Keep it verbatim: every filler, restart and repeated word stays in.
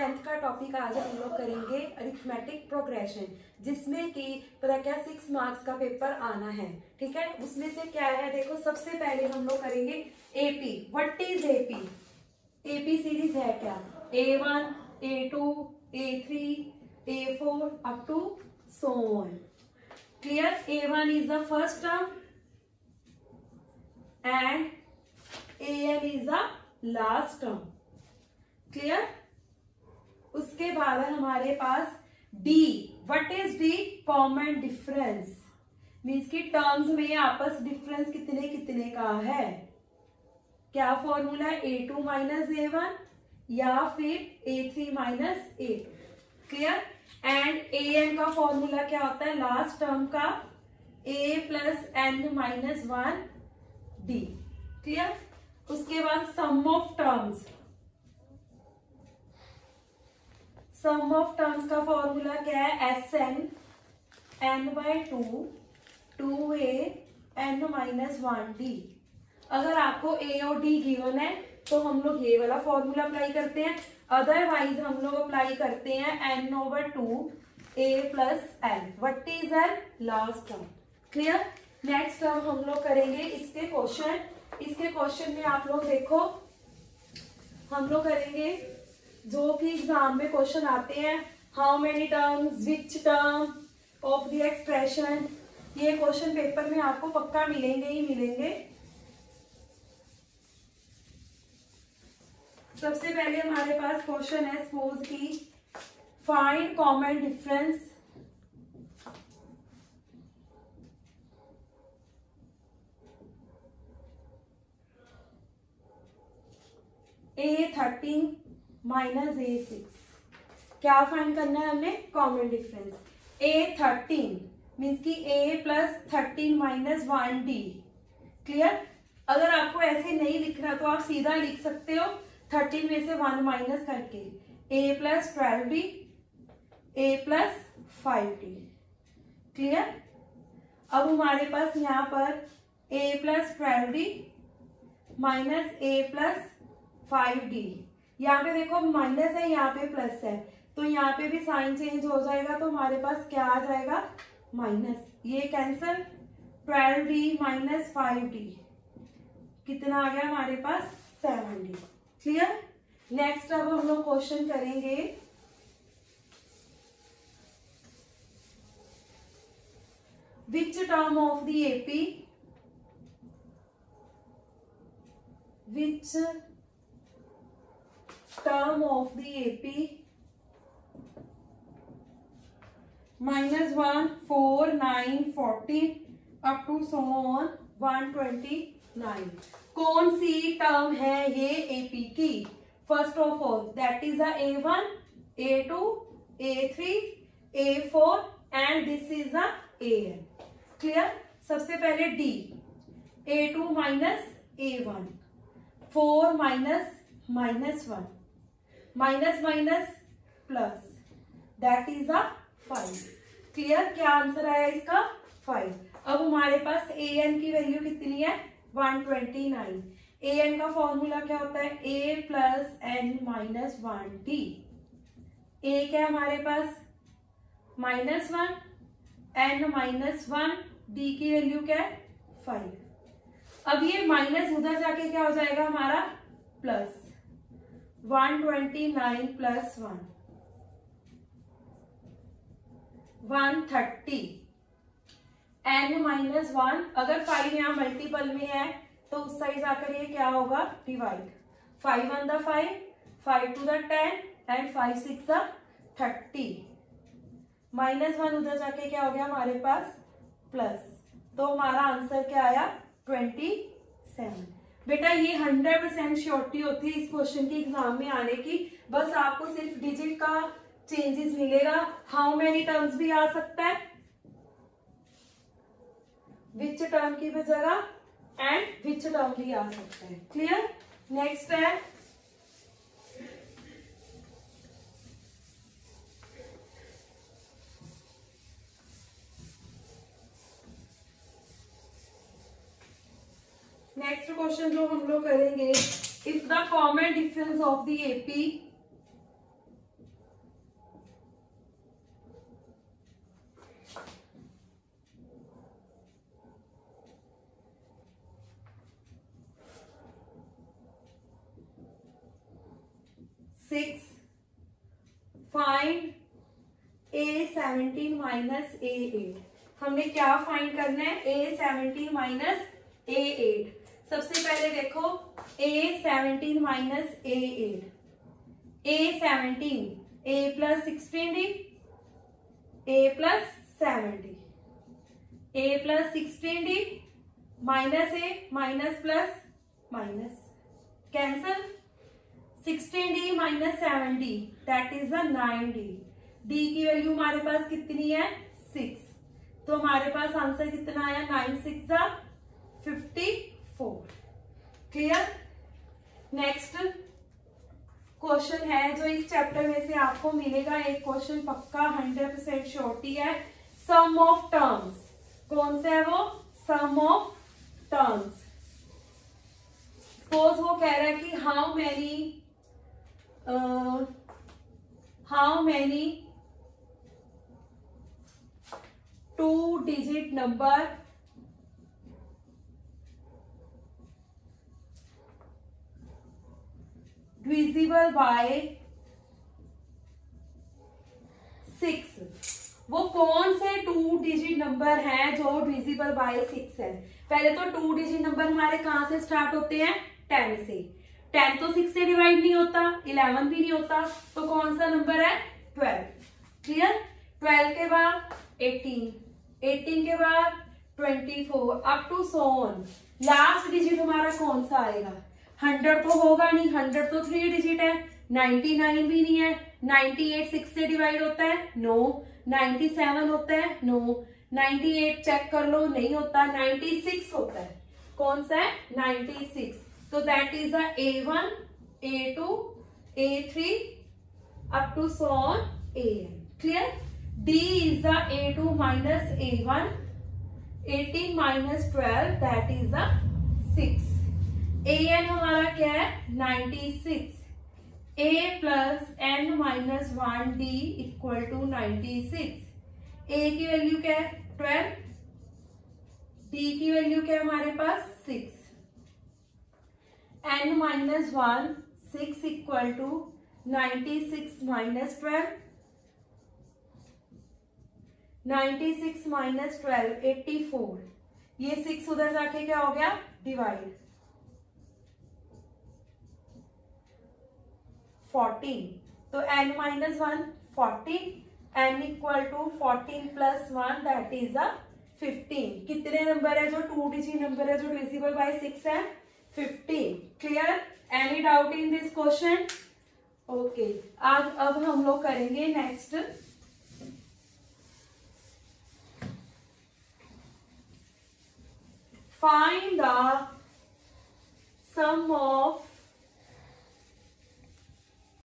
Tenth का topic आज हम लोग करेंगे अरिथमेटिक प्रोग्रेशन, जिसमें कि पता क्या सिक्स मार्क्स का पेपर आना है। ठीक है, उसमें से क्या है देखो, सबसे पहले हम लोग करेंगे AP. What is AP? AP series है क्या? A one, A two, A three, A four up to so on. Clear? A one is the first term and A N is the last term. Clear? उसके बाद है हमारे पास D. What is D? Common difference, means की terms में आपस difference कितने कितने का है। क्या फॉर्मूला है? A two minus A one या फिर A three minus A. Clear? And A N का फॉर्मूला क्या होता है? लास्ट टर्म का A plus N minus one D. Clear? उसके बाद sum of terms. Sum of terms का फॉर्मूला क्या है? S N N by two two A N minus one D. अगर आपको ए और डी गिवन है तो हम लोग ये वाला फॉर्मूला अप्लाई करते हैं, अदरवाइज हम लोग अप्लाई करते हैं N over two A plus N. What is N? Last term. Clear? Next term हम लोग करेंगे इसके क्वेश्चन। इसके क्वेश्चन में आप लोग देखो, हम लोग करेंगे जो कि एग्जाम में क्वेश्चन आते हैं, how many terms, which term of the expression. ये क्वेश्चन पेपर में आपको पक्का मिलेंगे ही मिलेंगे। सबसे पहले हमारे पास क्वेश्चन है, सपोज की find common difference A thirteen minus A six. क्या फाइंड करना है हमने? Common difference. A thirteen means की A plus thirteen minus one D. Clear? अगर आपको ऐसे नहीं लिखना तो आप सीधा लिख सकते हो थर्टीन में से वन माइनस करके, A plus twelve D, A plus five D. Clear? अब हमारे पास यहाँ पर A plus twelve D minus A plus five D. यहाँ पे देखो माइनस है, यहाँ पे प्लस है, तो यहाँ पे भी साइन चेंज हो जाएगा, तो हमारे पास क्या आ जाएगा? माइनस। ये cancel, twelve D minus five D कितना आ गया हमारे पास? Seven D. क्लियर? नेक्स्ट अब हम लोग क्वेश्चन करेंगे which term of the AP, which term of the A P minus one, four, nine, fourteen up to so on one twenty-nine। कौन सी टर्म है ये A P की? First of all that is a A one, A two, A three, A four and this is a A N। Clear? सबसे पहले D, A two minus A one, four minus minus one, minus minus plus, that is a five. Clear? क्या answer आया इसका? Five. अब हमारे पास A N की value कितनी है? One twenty nine. A N का फॉर्मूला क्या होता है? A plus N minus one D. A क्या है हमारे पास? Minus one, N minus one, D की वैल्यू क्या है? फाइव। अब ये माइनस उधर जाके क्या हो जाएगा हमारा? Plus. One twenty nine plus one, one thirty, N minus one. अगर फाइव यहाँ मल्टीपल में है तो उस साइड जाकर ये क्या होगा? Divide. Five one the five, five two the ten and five six the thirty. Minus one उधर जाके क्या हो गया हमारे पास? प्लस। तो हमारा आंसर क्या आया? Twenty seven. बेटा ये हंड्रेड परसेंट श्योरिटी होती है इस क्वेश्चन की एग्जाम में आने की, बस आपको सिर्फ डिजिट का चेंजेस मिलेगा। हाउ मेनी टर्म्स भी आ सकता है विच टर्म की जगह, एंड विच टर्म भी आ सकता है। क्लियर? नेक्स्ट है नेक्स्ट क्वेश्चन जो हम लोग करेंगे, if the common difference of the AP six, find A seventeen minus A eight. हमने क्या फाइंड करना है? A seventeen minus A eight. सबसे पहले देखो A seventeen minus A eight, A seventeen, A plus sixteen D, A plus seventy, A plus sixteen D minus A, minus plus minus cancel, sixteen D minus seventy that is the nine D. D की value हमारे पास कितनी है? Six. तो हमारे पास answer कितना आया? Nine six जा fifty four. Clear? Next question है जो इस चैप्टर में से आपको मिलेगा, एक क्वेश्चन पक्का हंड्रेड परसेंट श्योरिटी है, सम ऑफ टर्म्स। कौन सा है वो? सम ऑफ टर्म्स। सपोज वो कह रहा है कि how many how many two digit number divisible by six. वो कौन से टू डिजिट नंबर हैं जो डिविजिबल बाय सिक्स है? पहले तो टू डिजिट नंबर हमारे कहां से स्टार्ट होते हैं? टेन से। टेन तो सिक्स से डिवाइड नहीं होता, इलेवन भी नहीं होता, तो कौन सा नंबर है? ट्वेल्व। क्लियर? ट्वेल्व के बाद एटीन, एटीन के बाद twenty four, up to so on. Last digit हमारा कौन सा आएगा? हंड्रेड तो होगा नहीं, हंड्रेड तो थ्री डिजिट है। नाइन्टी नाइन भी नहीं है। नाइन्टी एट सिक्स से डिवाइड होता है? नो। नाइन्टी सेवन होता है? नो। नाइन्टी एट चेक कर लो, नहीं होता। नाइन्टी सिक्स होता है। कौन सा है? Ninety six. तो that is a A one, A two, A three up to so on A N. Clear? D is the A two minus A one, eighteen minus twelve that is a six. A N हमारा क्या है? Ninety six. A plus N minus one D equal to ninety six. A की value क्या है? Twelve. D की value क्या है हमारे पास? Six. N minus one, six equal to ninety six minus twelve, ninety six minus twelve, eighty four. ये six उधर जाके क्या हो गया? डिवाइड। फोर्टीन। तो n minus one fourteen, n equal to fourteen plus one that is a fifteen. कितने number है जो टू डिजिट नंबर है जो डिविजिबल बाय सिक्स है? Fifteen. Clear? Any doubt in this question? Okay, आज अब हम लोग करेंगे next find the sum of